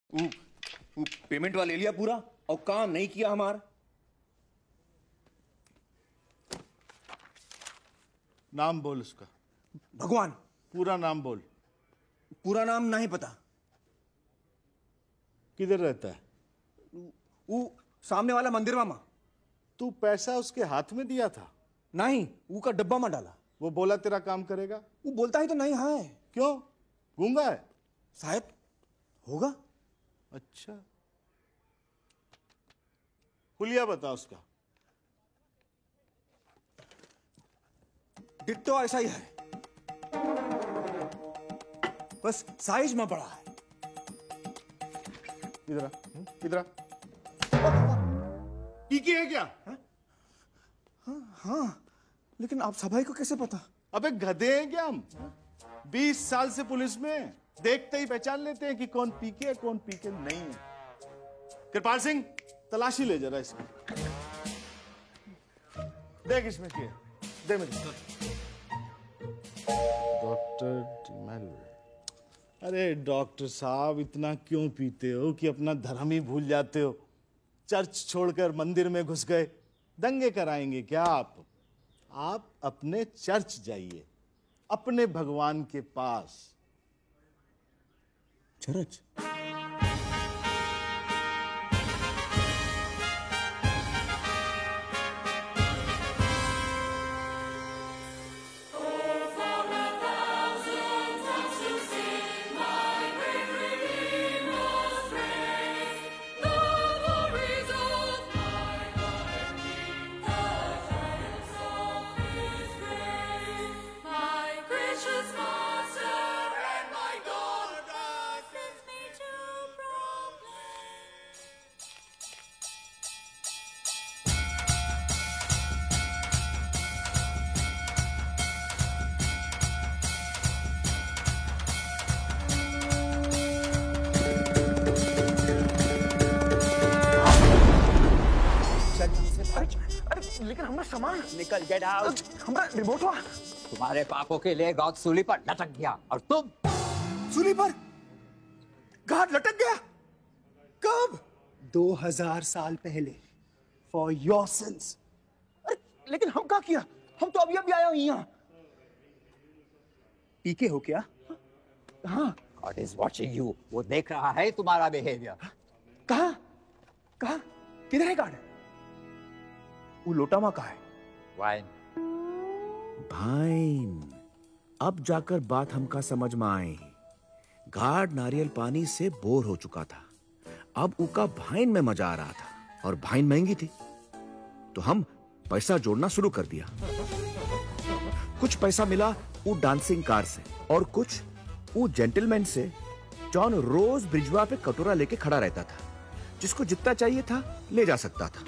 वो पेमेंट वाला ले लिया पूरा और काम नहीं किया हमारा। नाम बोल उसका। भगवान। पूरा नाम बोल। पूरा नाम नहीं पता। किधर रहता है? वो सामने वाला मंदिर मामा। तू पैसा उसके हाथ में दिया था? नहीं, वो का डब्बा में डाला। वो बोला तेरा काम करेगा? वो बोलता ही तो नहीं है। क्यों? गूंगा है शायद, होगा। अच्छा, हुलिया बता उसका। डिट्टो ऐसा ही है, बस साइज में बड़ा है। इधर इधर पीके है क्या? हाँ, लेकिन आप सभाई को कैसे पता? अबे गधे हैं क्या हम? 20 साल से पुलिस में, देखते ही पहचान लेते हैं कि कौन पीके है कौन पीके नहीं है। कृपाल सिंह, तलाशी ले जरा इसकी। देख इसमें क्या है, दे मुझे। Doctor DeMille. अरे डॉक्टर साहब, इतना क्यों पीते हो कि अपना धर्म ही भूल जाते हो? चर्च छोड़कर मंदिर में घुस गए। दंगे कराएंगे क्या आप? आप अपने चर्च जाइए, अपने भगवान के पास। चर्च? लेकिन हमारा सामान निकल गेट आउट। हमारा रिमोट हुआ। तुम्हारे पापों के लिए गॉड सूली पर लटक गया और तुम सूली पर गार्ड लटक गया। कब? 2000 साल पहले। For your sins. अरे लेकिन हम क्या किया? हम तो अभी अभी आया हूं यहाँ। पीके हो क्या? हाँ। God is watching you. वो देख रहा है तुम्हारा बिहेवियर। कहाँ? कहाँ? किधर है गार्ड? वो लोटामा का है। वाइन। भाइन, अब जाकर बात हमका समझ में आई। गार्ड नारियल पानी से बोर हो चुका था, अब उका भाइन में मजा आ रहा था और भाइन महंगी थी, तो हम पैसा जोड़ना शुरू कर दिया। कुछ पैसा मिला वो डांसिंग कार से और कुछ वो जेंटलमैन से। जॉन रोज ब्रिजवा पे कटोरा लेके खड़ा रहता था, जिसको जितना चाहिए था ले जा सकता था।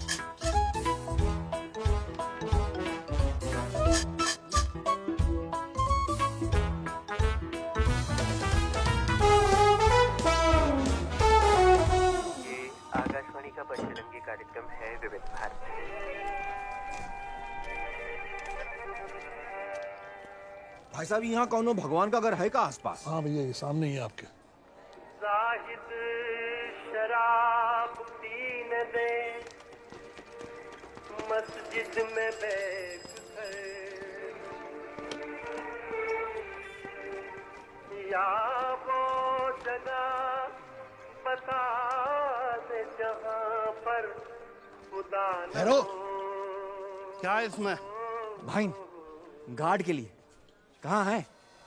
कार्यक्रम है विविध भारती। भाई साहब, यहाँ कौनो भगवान का घर है का आसपास? हाँ भैया, ये सामने ही है आपके। जाहिद शराब पीने दे, मस्जिद में बैठ या वो जगह बता दे जहाँ पर खुदा न हेरो, क्या है इसमें? भाइन, गार्ड के लिए। कहाँ है?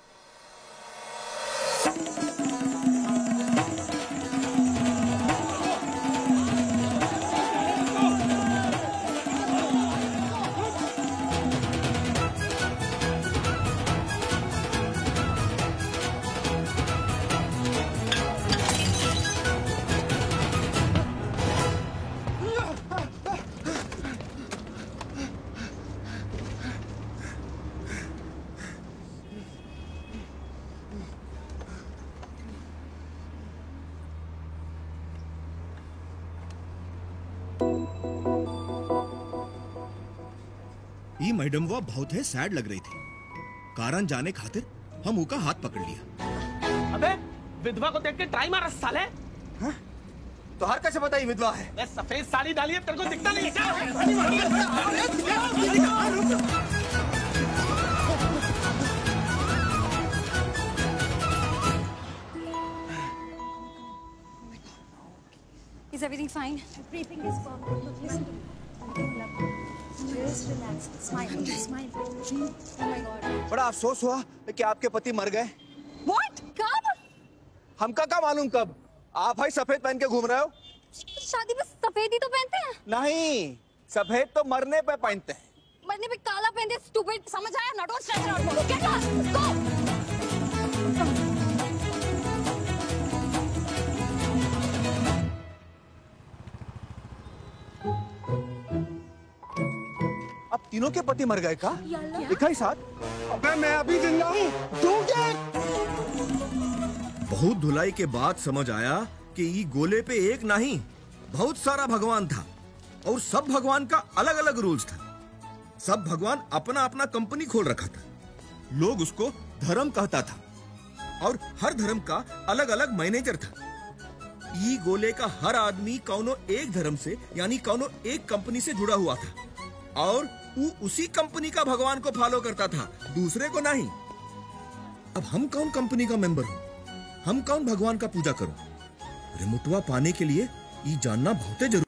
ये मैडम वो बहुत है सैड लग रही थी। कारण जाने खातिर हम उका हाथ पकड़ लिया। अबे विधवा को देख के ट्राई मारा साले। तो हर कैसे पता ही विधवा है? मैं सफेद साड़ी डाली है, तेरे को दिखता नहीं? Is everything fine? Everything is perfect. Look, listen to me. Just relax. Smile. Smile. Oh my God. बड़ा अफसोस हुआ कि आपके पति मर गए। What? कब? हमका क्या मालूम कब? आप भाई सफेद पहन के घूम रहे हो? शादी में सफेद ही तो पहनते हैं। नहीं, सफेद तो मरने पे पहनते हैं। मरने पे काला पहनते, stupid, समझ आया? Now don't stress it out. Get lost. Go. अब तीनों के पति मर गए का? दिखा ही साथ? अबे मैं अभी जिंदा हूँ। बहुत धुलाई के बाद समझ आया कि ई गोले पे एक नहीं बहुत सारा भगवान था और सब भगवान का अलग अलग रूल्स था। सब भगवान अपना अपना कंपनी खोल रखा था। लोग उसको धर्म कहता था और हर धर्म का अलग अलग मैनेजर था। ई गोले का हर आदमी कौनो एक धर्म से यानी कौनो एक कंपनी से जुड़ा हुआ था और वो उसी कंपनी का भगवान को फॉलो करता था, दूसरे को नहीं। अब हम कौन कंपनी का मेंबर हूँ? हम कौन भगवान का पूजा करूं? रिमोटवा पाने के लिए ये जानना बहुत जरूरी।